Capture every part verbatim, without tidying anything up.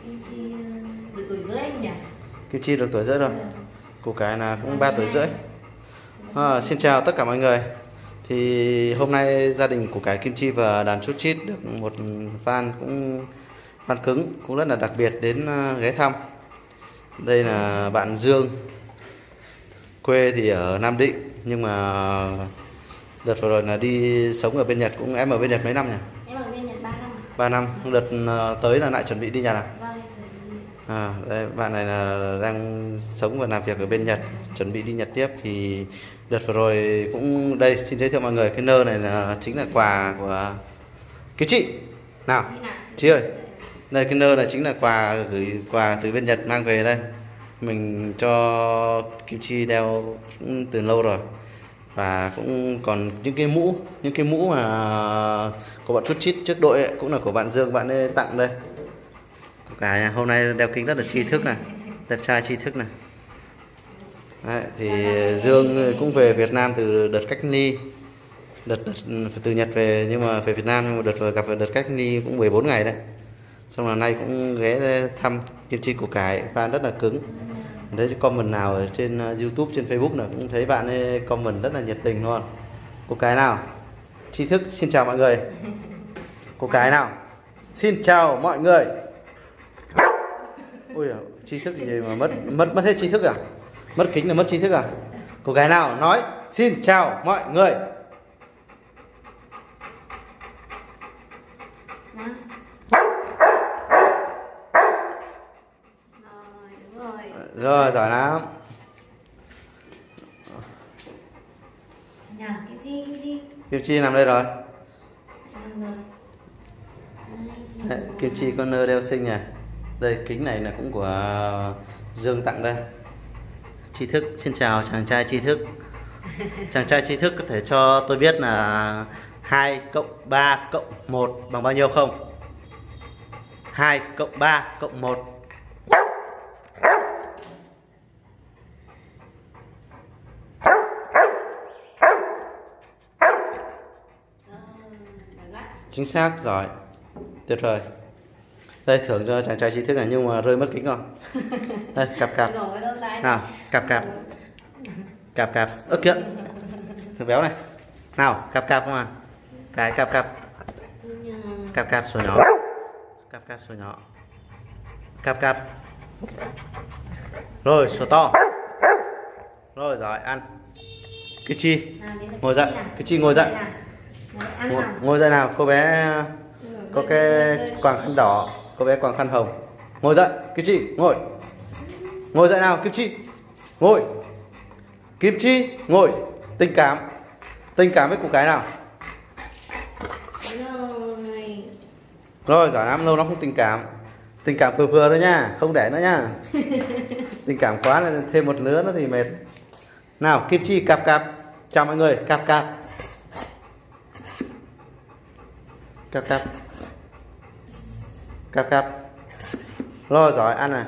Kim Chi được tuổi rưỡi nhỉ? Kim Chi được tuổi rưỡi rồi. Củ cải là cũng ba tuổi rưỡi. À, xin chào tất cả mọi người. Thì hôm nay gia đình củ cải Kim Chi và đàn Chút Chít được một fan cũng fan cứng cũng rất là đặc biệt đến ghé thăm. Đây là bạn Dương, quê thì ở Nam Định nhưng mà đợt vừa rồi là đi sống ở bên Nhật. Cũng em ở bên Nhật mấy năm nhỉ? Em ở bên Nhật ba năm. ba năm. Đợt tới là lại chuẩn bị đi Nhật à? Vâng, À, đây, bạn này là đang sống và làm việc ở bên Nhật, chuẩn bị đi Nhật tiếp. Thì đợt vừa rồi cũng đây, xin giới thiệu mọi người, cái nơ này là chính là quà của cái chị nào chị ơi. Đây, cái nơ này chính là quà gửi quà từ bên Nhật mang về đây, mình cho Kim Chi đeo cũng từ lâu rồi. Và cũng còn những cái mũ những cái mũ mà của bạn Chút Chít trước đội ấy, cũng là của bạn Dương, bạn ấy tặng đây. Cả hôm nay đeo kính rất là tri thức này, đẹp trai tri thức này. Đấy, thì Dương cũng về Việt Nam từ đợt cách ly, đợt, đợt từ Nhật về nhưng mà về Việt Nam, nhưng mà đợt vừa gặp đợt cách ly cũng mười bốn ngày đấy. Xong là nay cũng ghé thăm Kim Chi củ cải, fan rất là cứng. Đấy, comment nào ở trên YouTube, trên Facebook là cũng thấy bạn ấy comment rất là nhiệt tình luôn. Củ cải nào tri thức xin chào mọi người. Củ cải nào xin chào mọi người. Ôi à, tri thức gì mà mất mất mất hết tri thức à? Mất kính là mất tri thức à? Cô gái nào nói xin chào mọi người. Nào. Rồi, đúng rồi. Rồi, giỏi lắm. Nào, Kim Chi, Kim Chi. Kim Chi nằm đây rồi. Nằm rồi. Đấy, Kim Chi con nơ đeo xinh nhỉ. Đây, kính này là cũng của Dương tặng đây. Tri thức, xin chào chàng trai tri thức. Chàng trai tri thức có thể cho tôi biết là hai cộng ba cộng một bằng bao nhiêu không? hai cộng ba cộng một. Chính xác, giỏi, tuyệt vời. Đây, thưởng cho chàng trai tri thức này, nhưng mà rơi mất kính rồi. Đây, cặp cặp nào, cặp cặp cặp cặp ức kìa, thằng béo này nào, cặp cặp không à, cái cặp cặp cặp cặp số nhỏ, cặp cặp số nhỏ, cặp cặp rồi số to. Rồi, giỏi, ăn. Cái Chi ngồi dậy, cái Chi ngồi dậy, ngồi, ngồi dậy nào. Cô bé có cái quàng khăn đỏ, cô bé quàng khăn hồng. Ngồi dậy, Kim Chi ngồi. Ngồi dậy nào, Kim Chi ngồi. Kim Chi ngồi. Tình cảm, tình cảm với củ cái nào. Rồi. Rồi, giỏi lắm, lâu lắm không tình cảm. Tình cảm vừa vừa thôi nha, không để nữa nha. Tình cảm quá là thêm một lứa nữa thì mệt. Nào, Kim Chi cặp cặp. Chào mọi người, cặp cặp. Cặp cặp. Cặp cặp. Rồi, giỏi, ăn này.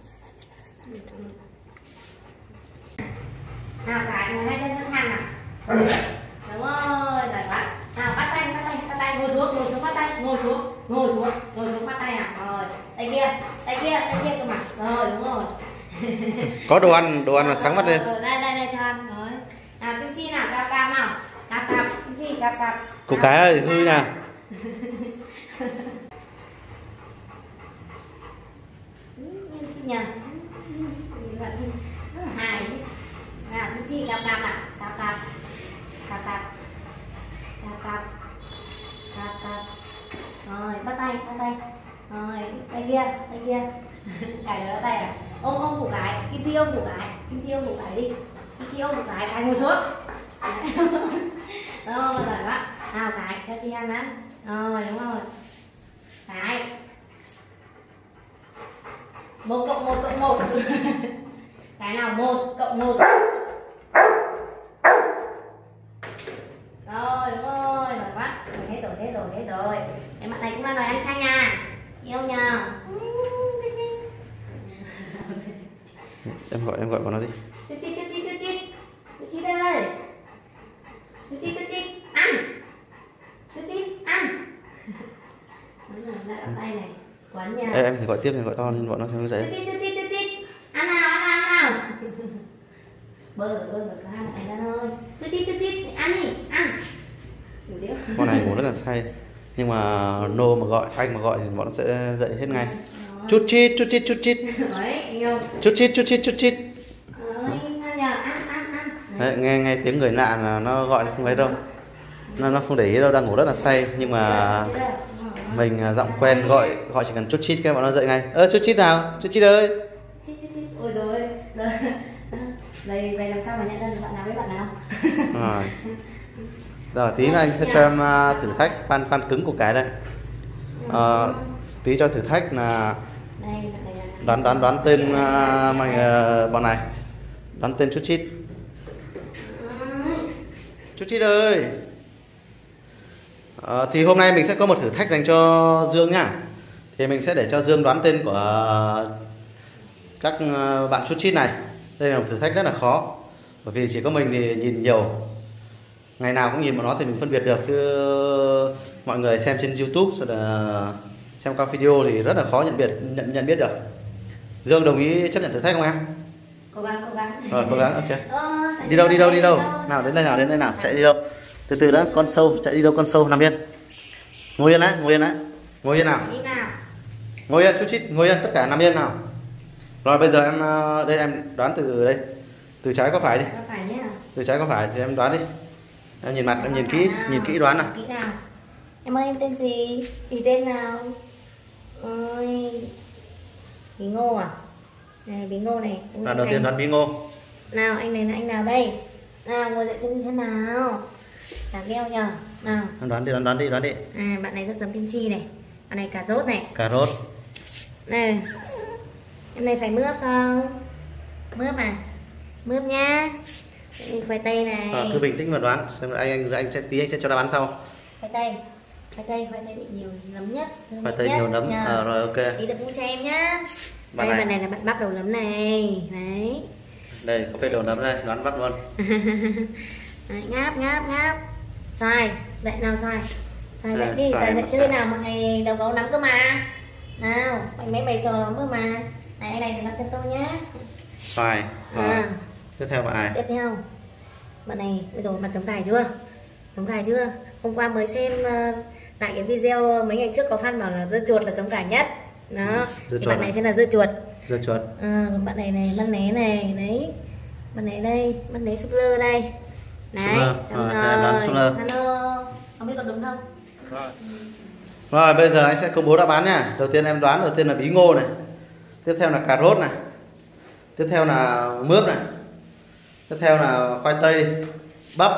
Nào, cái ngồi hai chân sẵn sàng nào. Đúng rồi, giỏi quá. Nào, bắt tay, bắt tay, bắt tay, ngồi xuống, ngồi xuống, bắt tay, ngồi xuống, ngồi xuống, ngồi xuống, bắt tay à. Rồi, tay kia, tay kia, tay kia cơ mà. Rồi, đúng rồi. Có đồ ăn, đồ ăn là sáng mắt lên. Đây, đây, đây cho ăn. Rồi. Nào, Kim Chi nào, cặp cặp nào. Cặp cặp, Kim Chi cặp cặp. Củ cái ơi, hư nha. Nhỉ, nhìn vẫn rất là hài. Nào, Kim Chi cặp cặp nào, cặp cặp, cặp cặp, cặp cặp, cặp cặp. Rồi, bắt tay, bắt tay. Rồi, tay kia, tay kia. Cải đó tay à? Ôm ôm củ cái, Kim Chi ôm củ cái, Kim Chi ôm củ cái đi. Kim Chi ôm củ cái, cái ngồi xuống. Rồi, giỏi quá. Nào, cái cho chị ăn á. Rồi, đúng rồi. Cái một cộng một cộng một. Cái nào một cộng một. Rồi, đúng rồi, giỏi quá. Rồi, hết rồi, hết rồi, hết rồi. Cái mặt này cũng là đòi ăn chanh à. Yêu nhờ. Em gọi, em gọi vào nó đi. Chút chít, chút chít, chút chít. Chút chít đây. Chút chít, chút chít. Ăn. Chút chít, ăn. Đúng rồi, lại bắt tay này. Quán nhà. Ê, em thì gọi tiếp thì gọi to lên bọn nó xem dậy. Chít chít chít chít chít. Ăn nào, ăn nào, ăn nào. Bơ rồi, bơ rồi, có hai bạn ra thôi. Chít chít chít chít, ăn đi, ăn. Ngủ tiếp. Con này ngủ rất là say. Nhưng mà nô mà gọi, anh mà gọi thì bọn nó sẽ dậy hết ngay. Chút chít, chút chít, chút chít. Đấy, anh không? Chút chít, chút chít, chút chít. Đấy, ăn nhờ, ăn, ăn, ăn. Đấy, nghe nghe tiếng người lạ là nó gọi không ấy đâu. Nó nó không để ý đâu, đang ngủ rất là say nhưng mà mình giọng quen gọi gọi chỉ cần chút chít cái bọn nó dậy ngay. Ơ chút chít nào, chút chít ơi. Chít chít chít. Ôi rồi. Đây vậy làm sao mà nhận ra được bạn nào với bạn nào? Rồi. Rồi tí nữa anh sẽ cho em thử thách fan fan cứng của cái đây. À, tí cho thử thách là đoán đoán đoán tên uh, mọi uh, bọn này. Đoán tên chút chít. Chút chít ơi. À, thì hôm nay mình sẽ có một thử thách dành cho Dương nhá. Thì mình sẽ để cho Dương đoán tên của các bạn chút chít này. Đây là một thử thách rất là khó. Bởi vì chỉ có mình thì nhìn nhiều, ngày nào cũng nhìn bọn nó thì mình phân biệt được, chứ mọi người xem trên YouTube rồi là xem các video thì rất là khó nhận biết nhận, nhận biết được. Dương đồng ý chấp nhận thử thách không em? Cố gắng, cố gắng. Rồi cố gắng, ok. Ờ, đi đâu đi đâu đi đâu? Nào đến đây nào đến đây nào, chạy đi đâu? Từ từ đã, con sâu chạy đi đâu? Con sâu nằm yên. Ngồi yên đấy, ngồi yên đấy. Ngồi yên nào. Đi nào. Ngồi yên chút chít, ngồi yên tất cả nằm yên nào. Rồi bây giờ em đây em đoán từ đây. Từ trái có phải đi. Có phải nhá. Từ trái có phải thì em đoán đi. Em nhìn mặt, em nhìn kỹ, nhìn kỹ đoán nào. Kỹ nào. Em ơi em tên gì? Chị tên nào? Ơi. Bí Ngô à? Này Bí Ngô này. Là đầu tiên đoán Bí Ngô. Nào anh này là anh nào đây? Nào ngồi dậy xem xem nào. Cà gheo nhờ. Nào. Em đoán đi, đoán, đoán đi, đoán đi. À bạn này rất giống kim chi này. Bạn này cà rốt này. Cà rốt. Này. Em này phải mướp không? Mướp à? Mướp nhá. Đây, khoai tây này. À, cứ bình tĩnh mà đoán, xem anh anh anh sẽ tí anh sẽ cho đáp án sau. Khoai tây. Khoai tây, khoai tây bị nhiều nấm nhất. Khoai tây nhiều nấm. À, rồi ok. Tí được cũng cho em nhá. Bạn đây này. bạn này là bạn bắp đầu nấm này. Đấy. Đây có phết đầu nấm đây, đoán bắt luôn. Đấy, ngáp ngáp ngáp. Xoài, dậy nào xoài. Xoài dậy À, đi, xoài xoài dậy mà chơi xoài. nào mọi ngày đầu gấu nấm cơ mà. Nào, mày mấy mày trò nấm cơ mà. Này anh này đừng đặt chân tôi nhá. Xoài. Rồi. À. Tiếp theo bạn này. Tiếp theo bạn này, bây giờ mặt giống gài chưa? Giống gài chưa? Hôm qua mới xem uh, lại cái video mấy ngày trước có fan bảo là dưa chuột là giống gài nhất. Đó, Dưa thì chuột bạn này à? sẽ là dưa chuột. Dưa chuột. À, còn bạn này này, mắt né này, đấy. Bạn này đây, mắt né súp lơ đây. Đấy, Súp lơ. xong Rồi, rồi. thế là đoán súp lơ. Hello. Không biết có đúng không? Rồi. Rồi bây giờ anh sẽ công bố đáp án nha. Đầu tiên em đoán đầu tiên là bí ngô này. Tiếp theo là cà rốt này. Tiếp theo là mướp này. Tiếp theo là khoai tây, bắp.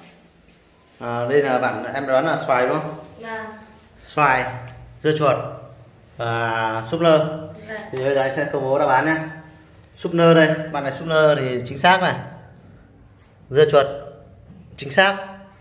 À, đây là bạn em đoán là xoài đúng không? Vâng. Xoài, dưa chuột và súp lơ. Vâng. Thì bây giờ anh sẽ công bố đáp án nhé. Súp lơ đây, bạn này súp lơ thì chính xác này. Dưa chuột chính xác.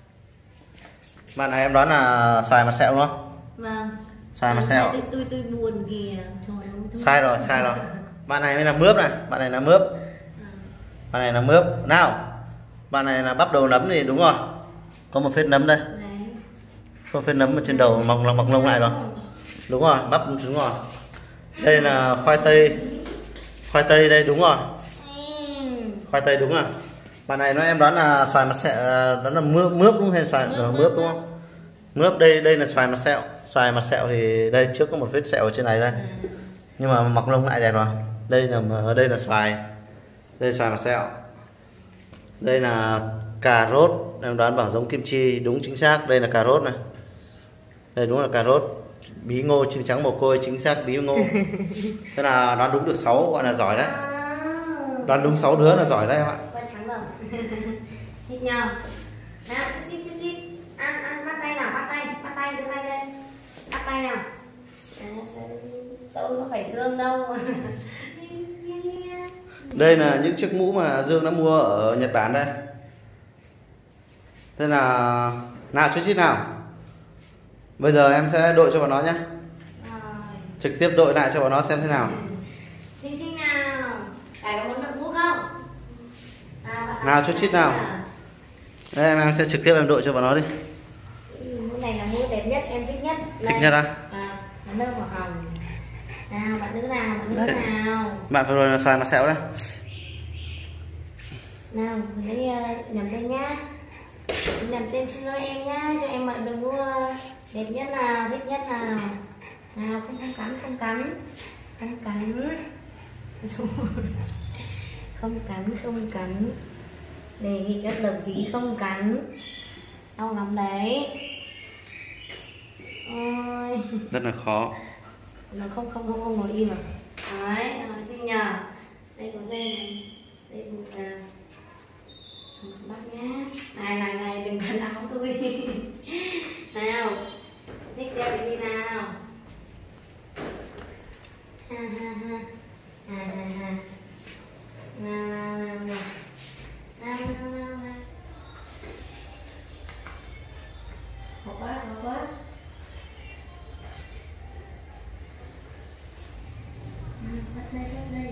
Bạn này em đoán là xoài mặt sẹo đúng không? Vâng. Xoài mặt sẹo. Tôi, tôi, tôi buồn kìa. Trời ơi. Tôi... Sai rồi, sai rồi. Bạn này mới là mướp này, bạn này là mướp. Bạn này là mướp. Nào. Bạn này là bắp đầu nấm thì đúng rồi. Có một phết nấm đây. Đấy. Có phết nấm ở trên đầu mọc mọc lông lại rồi. Đúng rồi, bắp đúng rồi. Đây là khoai tây. Khoai tây đây đúng rồi. Khoai tây đúng rồi. Bạn này nó em đoán là xoài mặt sẹo, đó là mướp mướp đúng không, hay xoài mướp, mướp đúng không? Mướp đây đây là xoài mặt sẹo. Xoài mặt sẹo thì đây trước có một vết sẹo ở trên này đây. Nhưng mà mọc lông lại đẹp rồi. Đây là đây là xoài. Đây là xoài mặt sẹo. Đây là cà rốt, em đoán bảo giống kim chi, đúng chính xác, đây là cà rốt này. Đây đúng là cà rốt. Bí ngô chim trắng mồ côi chính xác bí ngô. Thế là đoán đúng được sáu gọi là giỏi đấy. Đoán đúng sáu đứa là giỏi đấy em ạ. Con trắng rồi. Thịt nhờ. Nào, chít chít chít. Ăn ăn bắt tay nào, bắt tay, bắt tay đưa tay đây. Bắt tay nào. À, đâu có phải xương đâu. Đây là những chiếc mũ mà Dương đã mua ở Nhật Bản đây. Thế là nào chút chít nào. Bây giờ em sẽ đội cho bọn nó nhé. Trực tiếp đội lại cho bọn nó xem thế nào. Xinh xinh nào. Phải có muốn đội mũ không? À, nào chút chít nào. Đây em, em sẽ trực tiếp em đội cho bọn nó đi. Mũ này là mũ đẹp nhất, em thích nhất. Thích nhất á? À, nó nâu màu hồng. Nào bạn nữ nào, bạn nữ Đấy. nào. Bạn vừa rồi là xoài mặt sẹo đấy. Nào, mình lấy uh, nhầm tên nhá. Mình nhầm tên xin lỗi em nhá, cho em mặc đồ mua đẹp nhất nào, thích nhất nào. Nào, không không cắn, không cắn. Không cắn. Không cắn, không cắn. Đề nghị các đồng chí không cắn. Đau lắm đấy. Ôi. Rất là khó. Nó không không không không ngồi im à. Đấy, nói xin nhờ. Đây có dây này. Đây buộc vào. Bắt nhá. Này này này, đừng cắn áo tôi. Nào. Thích đeo cái gì nào. Ha ha ha. Ha ha ha. Nào nào nào nào. Nào nào nào nào. Khó quá, khó quá. Bắt đây, bắt đây.